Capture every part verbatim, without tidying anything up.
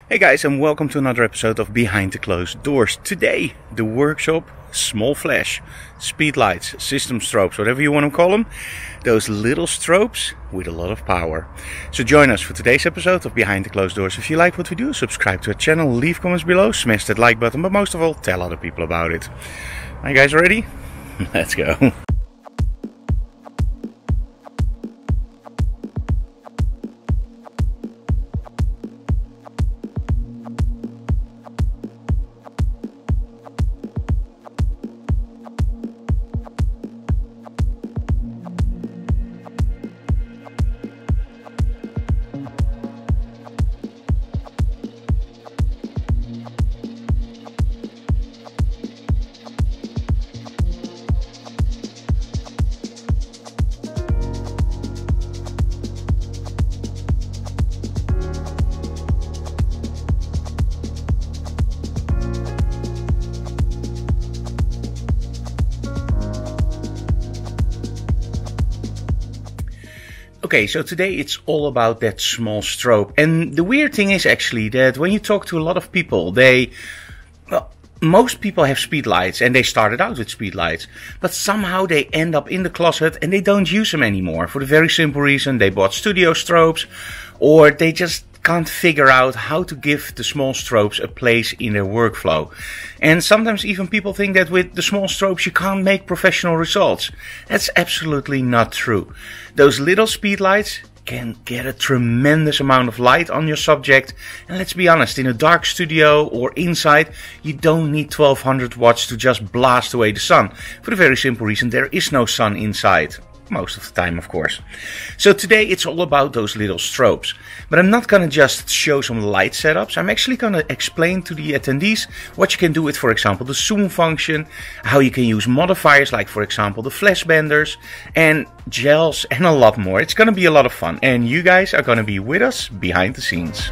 Hey guys, and welcome to another episode of Behind the Closed Doors. Today, the workshop, small flash, speed lights, system strobes, whatever you want to call them. Those little strobes with a lot of power. So join us for today's episode of Behind the Closed Doors. If you like what we do, subscribe to our channel, leave comments below, smash that like button, but most of all, tell other people about it. Are you guys ready? Let's go. Okay, so today it's all about that small strobe. And the weird thing is actually that when you talk to a lot of people, they, well, most people have speed lights and they started out with speed lights, but somehow they end up in the closet and they don't use them anymore for the very simple reason they bought studio strobes, or they just can't figure out how to give the small strobes a place in their workflow. And sometimes even people think that with the small strobes you can't make professional results. That's absolutely not true. Those little speed lights can get a tremendous amount of light on your subject, and let's be honest, in a dark studio or inside you don't need twelve hundred watts to just blast away the sun, for the very simple reason there is no sun inside. Most of the time, of course. So today it's all about those little strobes. But I'm not going to just show some light setups. I'm actually going to explain to the attendees what you can do with, for example, the zoom function, how you can use modifiers like, for example, the flash benders and gels and a lot more. It's going to be a lot of fun, and you guys are going to be with us behind the scenes.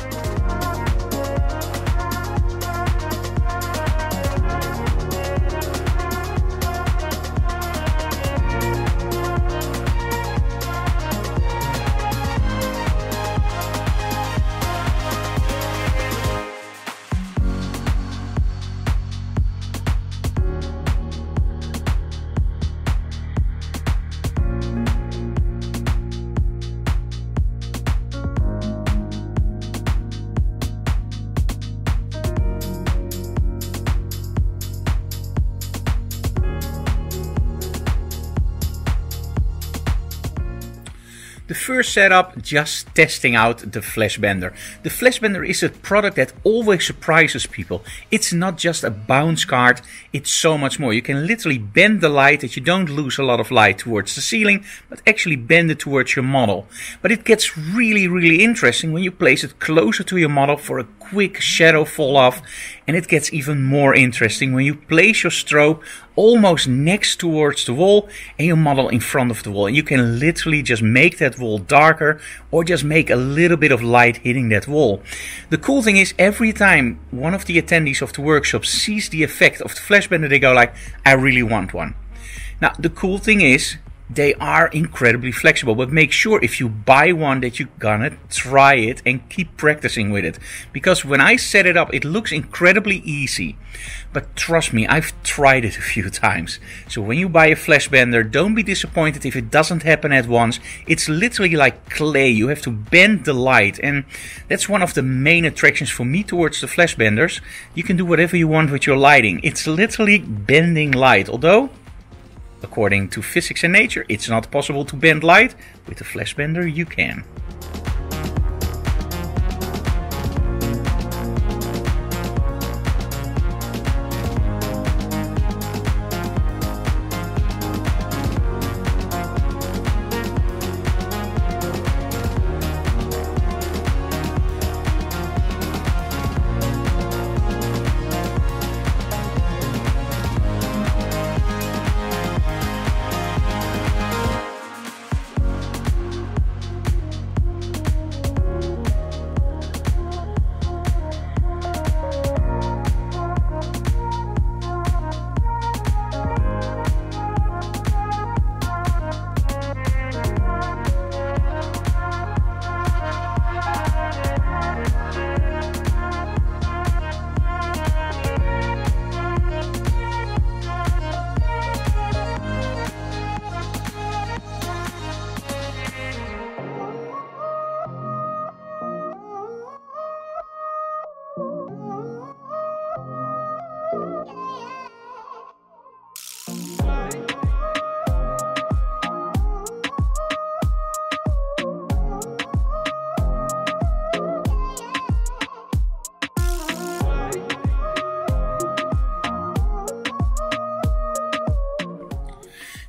The first setup, just testing out the flash bender. The flash bender is a product that always surprises people. It's not just a bounce card, it's so much more. You can literally bend the light that you don't lose a lot of light towards the ceiling, but actually bend it towards your model. But it gets really, really interesting when you place it closer to your model for a quick shadow fall off. And it gets even more interesting when you place your strobe almost next towards the wall and your model in front of the wall. And you can literally just make that wall darker or just make a little bit of light hitting that wall. The cool thing is, every time one of the attendees of the workshop sees the effect of the flash bender, they go like, I really want one. Now, the cool thing is, they are incredibly flexible, but make sure if you buy one that you're gonna try it and keep practicing with it. Because when I set it up, it looks incredibly easy. But trust me, I've tried it a few times. So when you buy a flash bender, don't be disappointed if it doesn't happen at once. It's literally like clay. You have to bend the light. And that's one of the main attractions for me towards the flash benders. You can do whatever you want with your lighting. It's literally bending light. Although, according to physics and nature, it's not possible to bend light. With a flash bender, you can.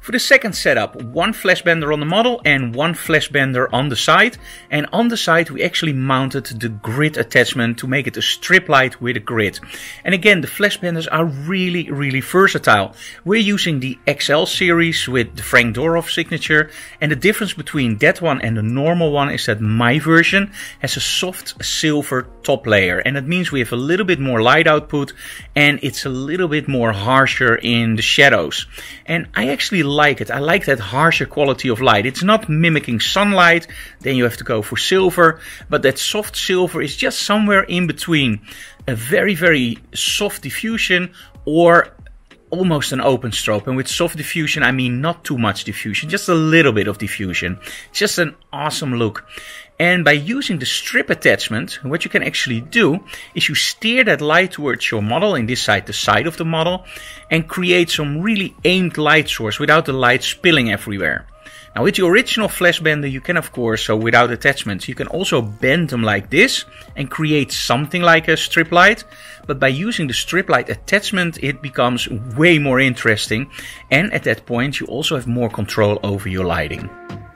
For the second setup, one flash bender on the model and one flash bender on the side. And on the side we actually mounted the grid attachment to make it a strip light with a grid. And again, the flash benders are really, really versatile. We're using the X L series with the Frank Doroff signature. And the difference between that one and the normal one is that my version has a soft silver top layer. And that means we have a little bit more light output and it's a little bit more harsher in the shadows. And I actually like it. I like that harsher quality of light. It's not mimicking sunlight, then you have to go for silver, but that soft silver is just somewhere in between a very, very soft diffusion or almost an open strobe. And with soft diffusion, I mean not too much diffusion, just a little bit of diffusion. Just an awesome look. And by using the strip attachment, what you can actually do is you steer that light towards your model, in this side, the side of the model, and create some really aimed light source without the light spilling everywhere. Now with the original flash bender, you can of course, so without attachments, you can also bend them like this and create something like a strip light. But by using the strip light attachment, it becomes way more interesting. And at that point, you also have more control over your lighting.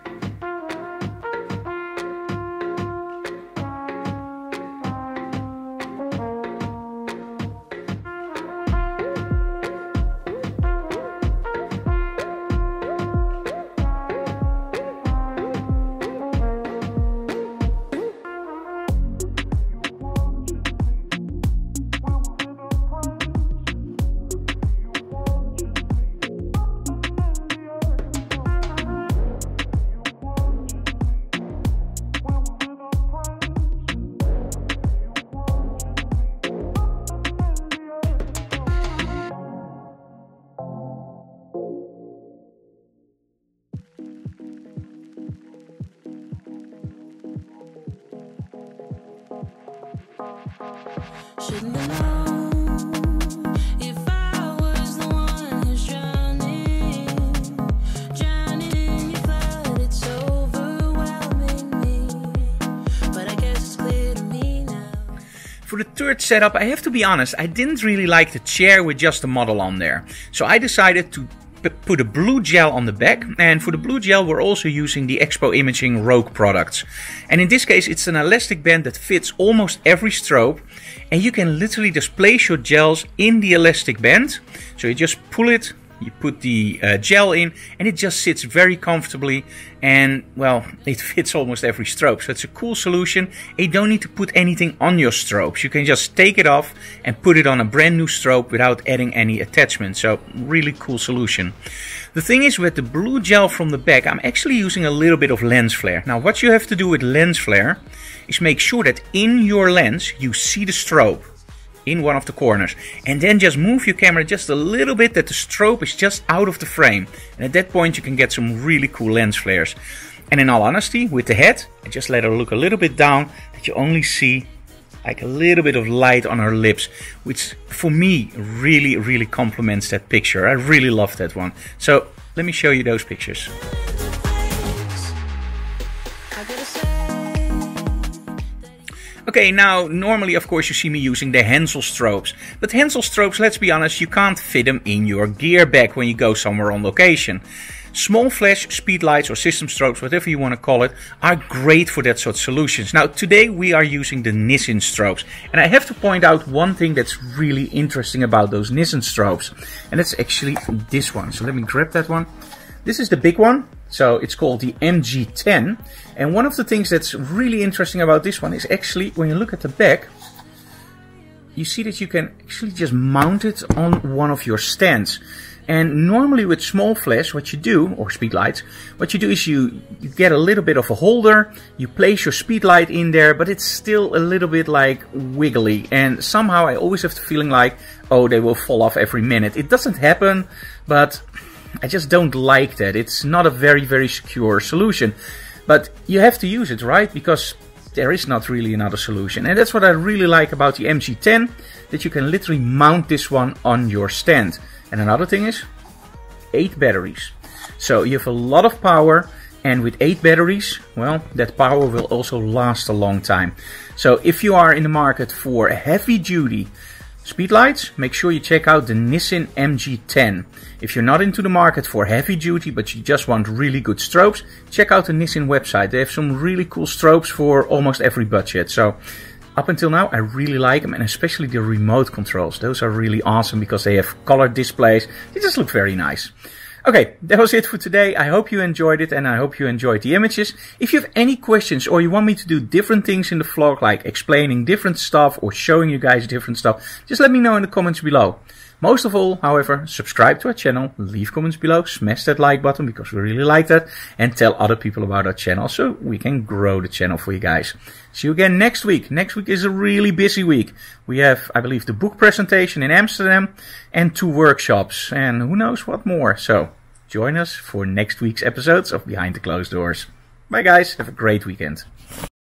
Shouldn't have known if I was the one who's drowning, drowning in your flood. It's overwhelming me, but I guess it's clear to me now. For the third setup, I have to be honest, I didn't really like the chair with just the model on there. So I decided to put a blue gel on the back, and for the blue gel we're also using the Expo Imaging Rogue products. And in this case it's an elastic band that fits almost every strobe, and you can literally just place your gels in the elastic band. So you just pull it, you put the uh, gel in, and it just sits very comfortably, and well, it fits almost every strobe. So it's a cool solution. You don't need to put anything on your strobes. You can just take it off and put it on a brand new strobe without adding any attachment. So really cool solution. The thing is, with the blue gel from the back, I'm actually using a little bit of lens flare. Now what you have to do with lens flare is make sure that in your lens you see the strobe in one of the corners, and then just move your camera just a little bit that the strobe is just out of the frame, and at that point you can get some really cool lens flares. And in all honesty, with the head, I just let her look a little bit down, that you only see like a little bit of light on her lips, which for me really really complements that picture. I really love that one. So let me show you those pictures. Okay, now normally of course you see me using the Hensel strobes, but Hensel strobes, let's be honest, you can't fit them in your gear bag when you go somewhere on location. Small flash speed lights or system strobes, whatever you want to call it, are great for that sort of solutions. Now today we are using the Nissin strobes, and I have to point out one thing that's really interesting about those Nissin strobes, and it's actually this one. So let me grab that one. This is the big one, so it's called the M G ten, and one of the things that's really interesting about this one is actually when you look at the back, you see that you can actually just mount it on one of your stands. And normally with small flash, what you do, or speed lights, what you do is you, you get a little bit of a holder, you place your speed light in there, but it's still a little bit like wiggly, and somehow I always have the feeling like, oh, they will fall off every minute. It doesn't happen, but I just don't like that. It's not a very, very secure solution. But you have to use it, right? Because there is not really another solution. And that's what I really like about the M G ten, that you can literally mount this one on your stand. And another thing is, eight batteries. So you have a lot of power, and with eight batteries, well, that power will also last a long time. So if you are in the market for a heavy duty Speedlights, make sure you check out the Nissin M G ten. If you're not into the market for heavy duty but you just want really good strobes, check out the Nissin website. They have some really cool strobes for almost every budget. So up until now I really like them, and especially the remote controls. Those are really awesome because they have color displays. They just look very nice. Okay, that was it for today. I hope you enjoyed it and I hope you enjoyed the images. If you have any questions or you want me to do different things in the vlog, like explaining different stuff or showing you guys different stuff, just let me know in the comments below. Most of all, however, subscribe to our channel, leave comments below, smash that like button because we really like that, and tell other people about our channel so we can grow the channel for you guys. See you again next week. Next week is a really busy week. We have, I believe, the book presentation in Amsterdam and two workshops and who knows what more. So join us for next week's episodes of Behind the Closed Doors. Bye guys, have a great weekend.